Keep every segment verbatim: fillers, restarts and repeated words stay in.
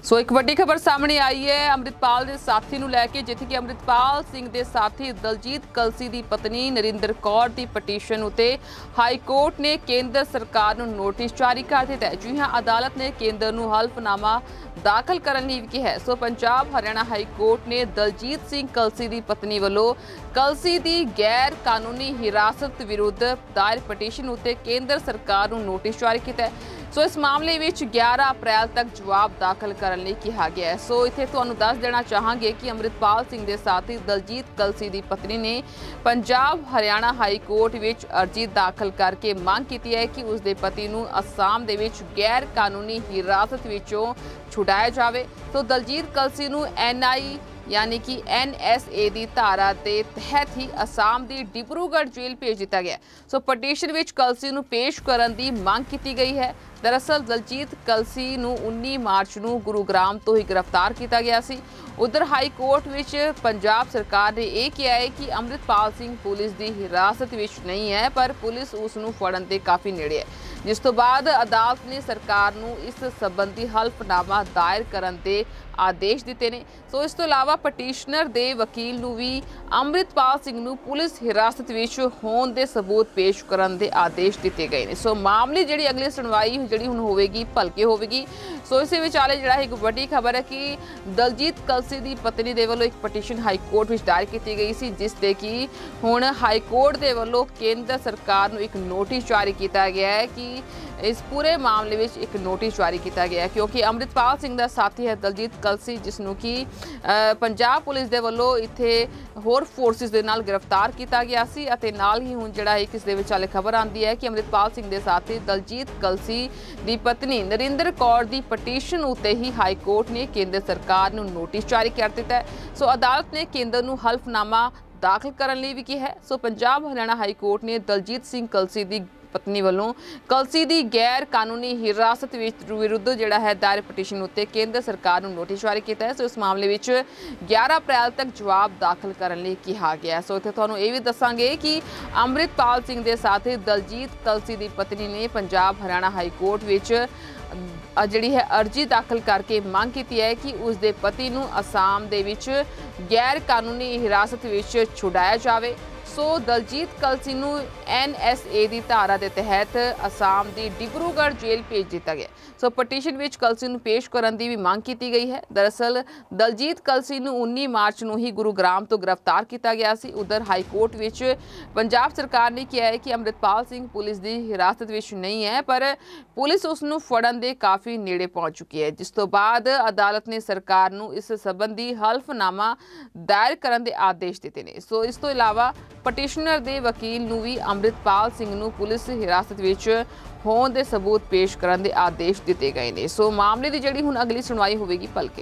ਸੋ ਇੱਕ ਵੱਡੀ ਖਬਰ ਸਾਹਮਣੇ ਆਈ ਹੈ ਅੰਮ੍ਰਿਤਪਾਲ ਦੇ ਸਾਥੀ ਨੂੰ ਲੈ ਕੇ, ਜਿੱਥੇ ਕਿ ਅੰਮ੍ਰਿਤਪਾਲ ਸਿੰਘ ਦੇ ਸਾਥੀ ਦਲਜੀਤ ਕਲਸੀ ਦੀ ਪਤਨੀ ਨਰਿੰਦਰ ਕੌਰ ਦੀ ਪਟੀਸ਼ਨ ਉਤੇ ਹਾਈ ਕੋਰਟ ਨੇ ਕੇਂਦਰ ਸਰਕਾਰ ਨੂੰ ਨੋਟਿਸ ਜਾਰੀ ਕਰ ਦਿੱਤਾ ਹੈ। ਜੀ ਹਾਂ, ਅਦਾਲਤ ਨੇ ਕੇਂਦਰ ਨੂੰ ਹਲਫਨਾਮਾ दाखिल करने ਲਈ ਕਿਹਾ ਹੈ। So Punjab Haryana high court ने दलजीत सिंह कलसी की पत्नी ਵੱਲੋਂ कलसी की गैर कानूनी हिरासत विरुद्ध दायर पटीशन उत्ते केंद्र सरकार ਨੂੰ नोटिस जारी किया है। सो इस मामले में ग्यारह अप्रैल तक जवाब दाखिल करने ਲਈ कहा गया है। सो इत्थे तुहानूं दस देना चाहांगे कि अंम੍ਰਿਤਪਾਲ ਸਿੰਘ ਦੇ साथी दलजीत कलसी की पत्नी ने पंजाब हरियाणा हाई कोर्ट में अर्जी दाखिल करके मांग की है कि उसके पति ਨੂੰ असम ਦੇ ਵਿੱਚ गैर कानूनी हिरासत ਵਿੱਚੋਂ छुड़ाया जाए। तो दलजीत कलसी ਨੂੰ एन आई यानी कि एन एस ए की धारा के तहत ही असम की डिब्रूगढ़ जेल भेज दिया गया। सो पटीशन में कलसी ਨੂੰ पेश करने की मांग की गई है। दरअसल दलजीत कलसी ਨੂੰ उन्नी मार्च ਨੂੰ गुरुग्राम तो ही गिरफ्तार किया गया सी। उधर हाई कोर्ट में पंजाब सरकार ने यह कहा है कि अंम੍ਰਿਤਪਾਲ ਸਿੰਘ पुलिस की हिरासत में नहीं है, पर पुलिस उसनू फड़न के काफ़ी नेड़े है, जिस तो बाद अदालत ने सरकार नू इस संबंधी हल्फनामा दायर करने के आदेश दिते ने। सो इस तो इलावा पटीशनर दे वकील नू भी अंम੍ਰਿਤਪਾਲ ਸਿੰਘ नू पुलिस हिरासत में होने के सबूत पेश करने के आदेश दिते गए हैं। सो मामले जी अगली सुनवाई जी हुण होवेगी भलके होवेगी। सो इस विचाले जिहड़ा एक वड्डी खबर है कि दलजीत कलसी की पत्नी दे वल्लों एक पटीशन हाई कोर्ट में दायर की गई सी, जिस ते कि हुण हाई कोर्ट दे वल्लों केंद्र सरकार नू एक नोटिस जारी किया गया है कि इस पूरे मामले में एक नोटिस जारी किया गया है, क्योंकि अंम੍ਰਿਤਪਾਲ ਸਿੰਘ ਦਾ साथी है दलजीत कलसी, जिसनू कि पंजाब पुलिस दे वल्लों इत्थे होर फोर्सिस दे नाल गिरफ्तार किया गया सी। अते नाल ही हुण जिहड़ा एक इस दे विचाले खबर आंदी है कि अंम੍ਰਿਤਪਾਲ ਸਿੰਘ दे साथी दलजीत कलसी दी पत्नी नरिंदर कौर दी पटीशन उत्ते ही हाई कोर्ट ने केंद्र सरकार नू नोटिस जारी कर दिता है। सो अदालत ने केंद्र नू हल्फनामा दाखिल करने ਲਈ भी कहा है। So Punjab Haryana high court ने दलजीत सिंह कलसी दी पत्नी वालों कलसी की गैर कानूनी हिरासत विरुद्ध जिहड़ा है दायर पटीशन उत्ते केंद्र सरकार नू नोटिस जारी किया है। सो इस मामले में ग्यारह अप्रैल तक जवाब दाखिल करने लिए कहा गया। सो इत्थे तुहानूं ये भी दसांगे कि अंम੍ਰਿਤਪਾਲ ਸਿੰਘ ਦੇ साथ दलजीत कलसी की पत्नी ने पंजाब हरियाणा हाई कोर्ट में जिहड़ी है अर्जी दाखिल करके मांग की है कि उसके पति नू असम दे विच गैर कानूनी हिरासत विच छुड़ाया जाए। सो दलजीत कलसी नू एन एस ए की धारा के तहत असम की डिब्रूगढ़ जेल भेज दिया गया। सो पटीशन में कलसी नू पेश करने की भी मांग की गई है। दरअसल दलजीत कलसी नू उन्नी मार्च नू ही गुरुग्राम तो गिरफ्तार किया गया सी। उधर हाई कोर्ट में पंजाब सरकार ने कहा है कि अंम੍ਰਿਤਪਾਲ ਸਿੰਘ पुलिस की हिरासत में नहीं है, पर पुलिस उसनू फड़न के काफ़ी नेड़े पहुँच चुकी है, जिस तो बाद अदालत ने सरकार नू इस संबंधी हल्फनामा दायर करने के आदेश दिते ने। सो इस तो इलावा पटीशनर दे वकील नू भी अंम੍ਰਿਤਪਾਲ ਸਿੰਘ नू पुलिस हिरासत में होने के सबूत पेश करने के आदेश दिते गए हैं। सो मामले की जिहड़ी हुण अगली सुनवाई होवेगी भलके।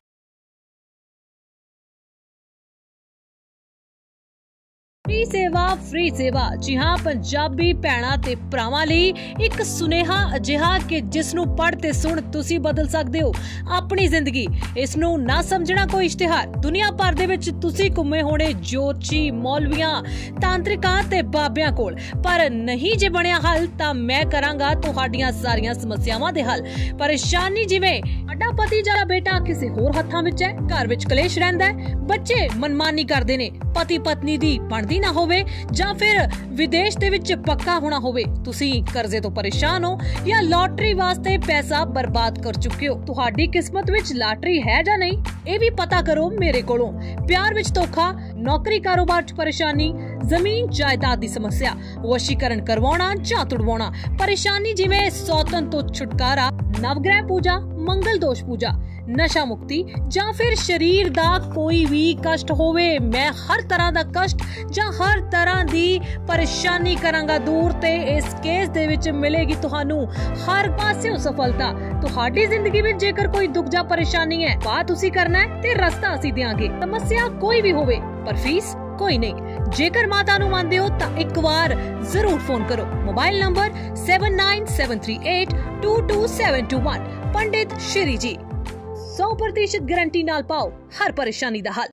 फ्री सेवा फ्री सेवा जी हाँ, पंजाबी भैणां ते भरावां लई एक सुनेहा अजिहा कि जिस नूं पढ़ ते सुण तुसीं बदल सकदे हो अपनी जिंदगी। इस नूं ना समझना कोई इश्तिहार। दुनिया भर दे विच तुसीं घुम्मे होणे ज्योतिषी, मौलवियां, तांत्रिकां ते बाबियां कोल, पर नहीं जे बणिया हल तां मैं करांगा तुहाडीਆਂ सारियां समस्यावां दे हल। परेशानी जिवें साडा पति जां बेटा किसी होर हत्थां विच है, घर विच कलेश रहिंदा है, बच्चे मनमानी करदे ने, पति पत्नी दी बनदी ना होवे जां फिर विदेश दे विच पक्का होना होवे, तुसी कर्जे तो परेशान हो या लॉटरी वास्ते पैसा बर्बाद कर चुके हो, तुहाडी किस्मत विच लॉटरी है जां नहीं ये भी पता करो मेरे कोलों। प्यार विच धोखा, नौकरी कारोबार च परेशानी, जमीन जायदाद दी समस्या, वशीकरण करवाउणा जां तुड़वाउणा, परेशानी जिवें सौतन तो छुटकारा, नवग्रह पूजा, मंगल दोष पूजा, नशा मुक्ति जां फिर शरीर दा कोई भी कष्ट होवे, मैं हर तरह दा कष्ट जां हर तरह दी परेशानी करांगा दूर ते इस केस दे विच मिलेगी तुहानू हर पासेओं सफलता। तुहाडी जिंदगी विच जेकर कोई दुख जां परेशानी है बात तुसी करना है ते रस्ता असीं देंगे। समस्या कोई भी होवे पर फीस कोई नहीं। जेकर माता नू मानदे हो तां एक बार जरूर फोन करो। Mobile number seven nine seven three eight two two seven two one. Pandit Shri ji सौ प्रतिशत गारंटी नाल पाओ हर परेशानी दा हल।